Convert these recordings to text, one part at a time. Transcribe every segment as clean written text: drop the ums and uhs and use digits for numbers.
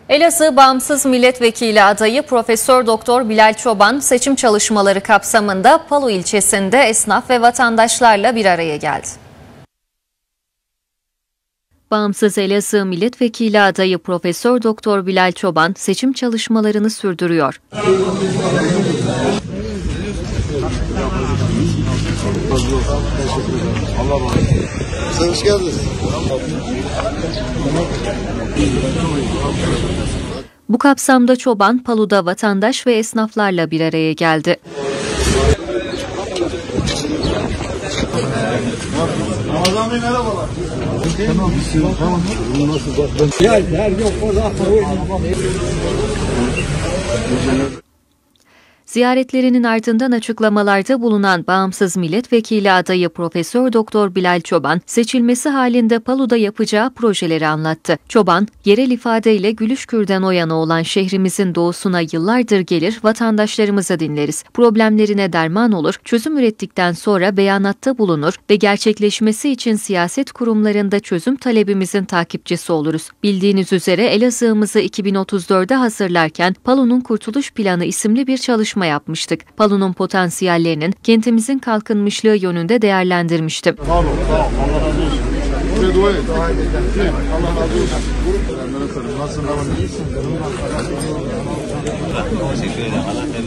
Elazığ Bağımsız Milletvekili adayı Profesör Doktor Bilal Çoban seçim çalışmaları kapsamında Palu ilçesinde esnaf ve vatandaşlarla bir araya geldi. Bağımsız Elazığ Milletvekili adayı Profesör Doktor Bilal Çoban seçim çalışmalarını sürdürüyor. Hoş geldiniz. Bu kapsamda Çoban, Palu'da vatandaş ve esnaflarla bir araya geldi. Ramazan Bey merhabalar. Tamam. Gel yok orada. Ziyaretlerinin ardından açıklamalarda bulunan Bağımsız Milletvekili adayı Profesör Doktor Bilal Çoban, seçilmesi halinde Palu'da yapacağı projeleri anlattı. Çoban, yerel ifadeyle Gülüşkür'den o yana olan şehrimizin doğusuna yıllardır gelir, vatandaşlarımızı dinleriz. Problemlerine derman olur, çözüm ürettikten sonra beyanatta bulunur ve gerçekleşmesi için siyaset kurumlarında çözüm talebimizin takipçisi oluruz. Bildiğiniz üzere Elazığ'ımızı 2034'e hazırlarken Palu'nun Kurtuluş Planı isimli bir çalışma yapmıştık. Palu'nun potansiyellerinin kentimizin kalkınmışlığı yönünde değerlendirmiştim. Sağ olun. Allah razı olsun. Buraya dua et. Allah razı olsun. Nasılsın? İyisin. Teşekkür ederim.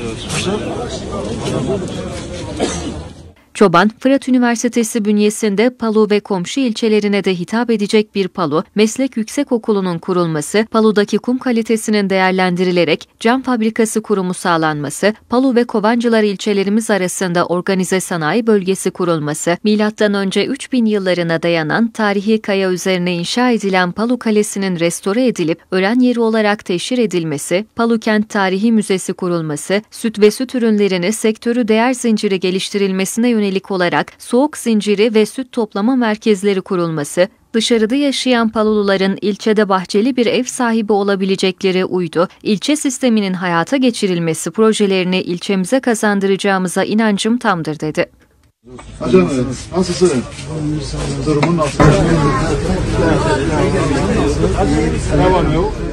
Allah razı olsun. Çoban, Fırat Üniversitesi bünyesinde Palu ve komşu ilçelerine de hitap edecek bir Palu Meslek Yüksekokulu'nun kurulması, Palu'daki kum kalitesinin değerlendirilerek cam fabrikası kurumu sağlanması, Palu ve Kovancılar ilçelerimiz arasında organize sanayi bölgesi kurulması, M.Ö. 3000 yıllarına dayanan tarihi kaya üzerine inşa edilen Palu Kalesi'nin restore edilip öğren yeri olarak teşhir edilmesi, Palu Kent Tarihi Müzesi kurulması, süt ve süt ürünlerini sektörü değer zinciri geliştirilmesine yönelik olarak soğuk zinciri ve süt toplama merkezleri kurulması, dışarıda yaşayan Paluluların ilçede bahçeli bir ev sahibi olabilecekleri uydu, ilçe sisteminin hayata geçirilmesi projelerini ilçemize kazandıracağımıza inancım tamdır dedi. Hocam nasılsın? Durumun nasıl? Ne var ne yok?